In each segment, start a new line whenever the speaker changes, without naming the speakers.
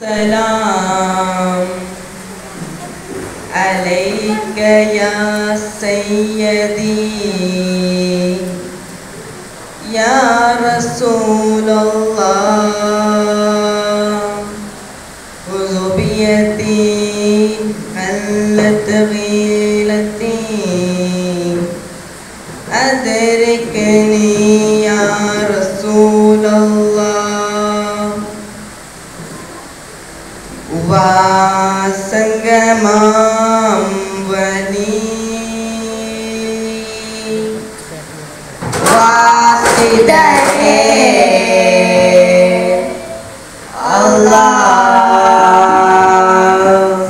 سلام عليك يا سيدي يا رسول الله خذ بيدي قلت غيلتي أدركني يا رسول الله വാസംഗമാം വലി വാസിദരേ അല്ലാഹ്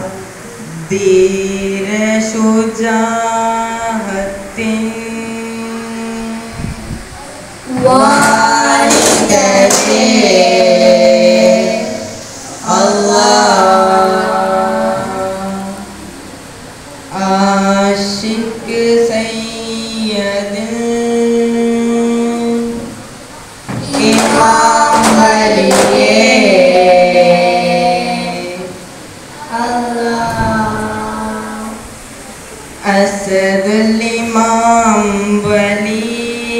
ധീരശുജാഅത്തിൻ വാലിദരേ आशिक सैयद इमाम वलिए अल्लाह असदुल इमाम वली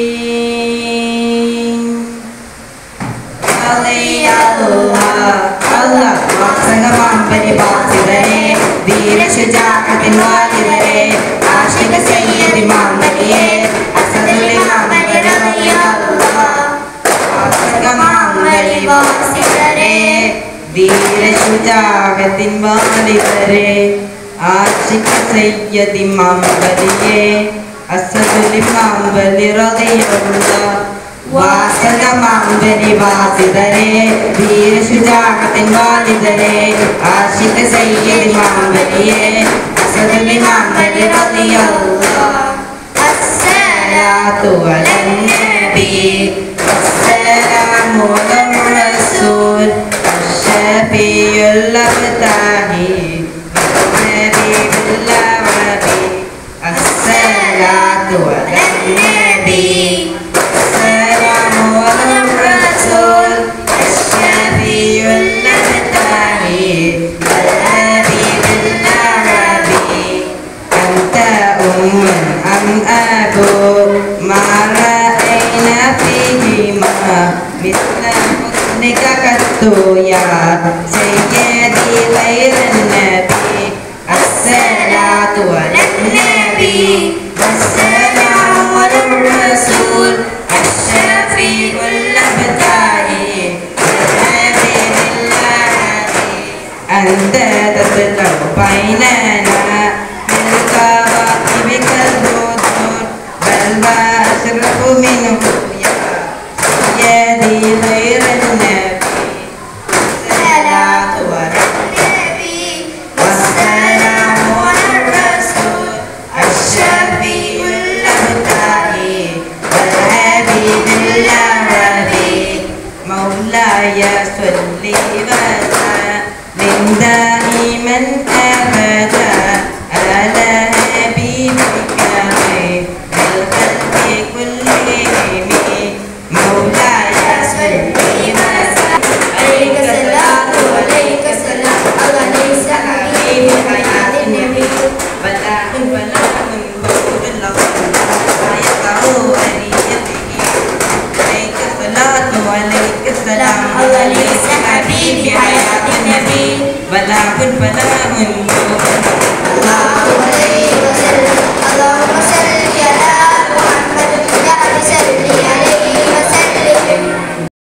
अल्लाह अल्लाह वासंगमाम वली बासिदरे ധീര ശുജാഅത്തിൻ വാലിദരേ ആശിഖ് സയ്യിദ് ഇമാം വലിയേ അസദുൽ ഇമാം വലി റളിയല്ലാഹു വാസംഗമാം വലി വാസിദരേ ധീര ശുജാഅത്തിൻ വാലിദരേ ആശിഖ് സയ്യിദ് ഇമാം വലിയേ അസദുൽ ഇമാം വലി റളിയല്ലാഹു വാസംഗമാം വലി വാസിദരേ ധീര ശുജാഅത്തിൻ വാലിദരേ ആശിഖ് സയ്യിദ് ഇമാം വലിയേ അസദുൽ ഇമാം വലി റളിയല്ലാഹു അസ്സലാത്തു അലൻ നബി വസ്സലാമു അലർ റസൂൽ അഷ്ശഫീഉൽ അബ്താഹി നബിയുൽ അറബി അസ്സലാത്തു അലൻ നബി أم أبو ما رأينا فيهما مثل حسنك قط يا سيدي غير النبي الصلاة على النبي والسلام على الرسول الشفيع الأبتاهي الحبيب الهادي أنت تطلع بيننا أشرف منه يا سيدي غير النبي الصلاة على النبي والسلام على الرسول الشفيع الأبتاهي والحبيب الهادي مولاي صل وسلم دائما أبدا على حبيبك خير ولا كن